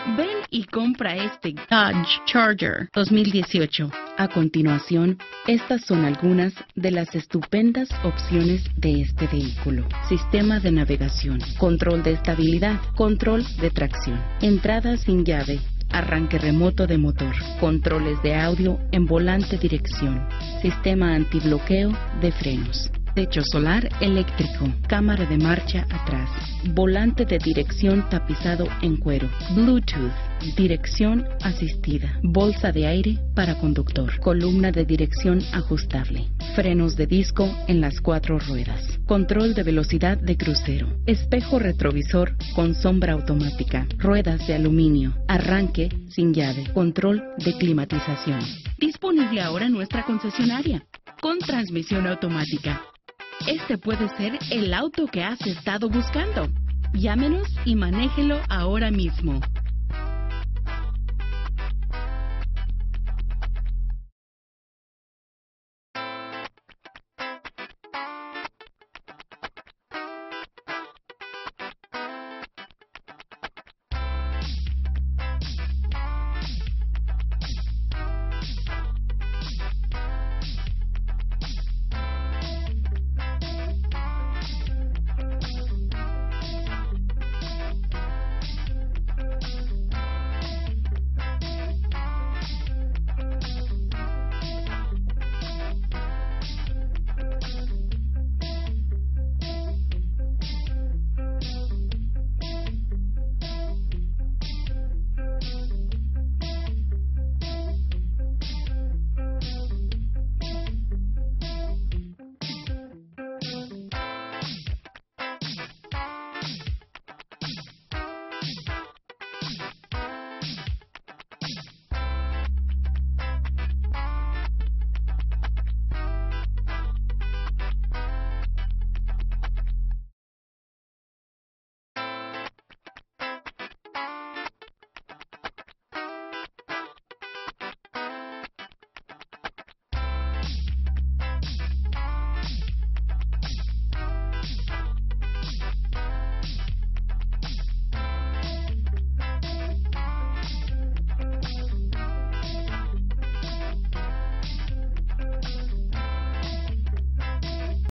Ven y compra este Dodge Charger 2018. A continuación, estas son algunas de las estupendas opciones de este vehículo. Sistema de navegación, control de estabilidad, control de tracción, entrada sin llave, arranque remoto de motor, controles de audio en volante dirección, sistema antibloqueo de frenos, techo solar eléctrico, cámara de marcha atrás, volante de dirección tapizado en cuero, Bluetooth, dirección asistida, bolsa de aire para conductor, columna de dirección ajustable, frenos de disco en las 4 ruedas, control de velocidad de crucero, espejo retrovisor con sombra automática, ruedas de aluminio, arranque sin llave, control de climatización. Disponible ahora en nuestra concesionaria, con transmisión automática. Este puede ser el auto que has estado buscando. Llámenos y manéjelo ahora mismo.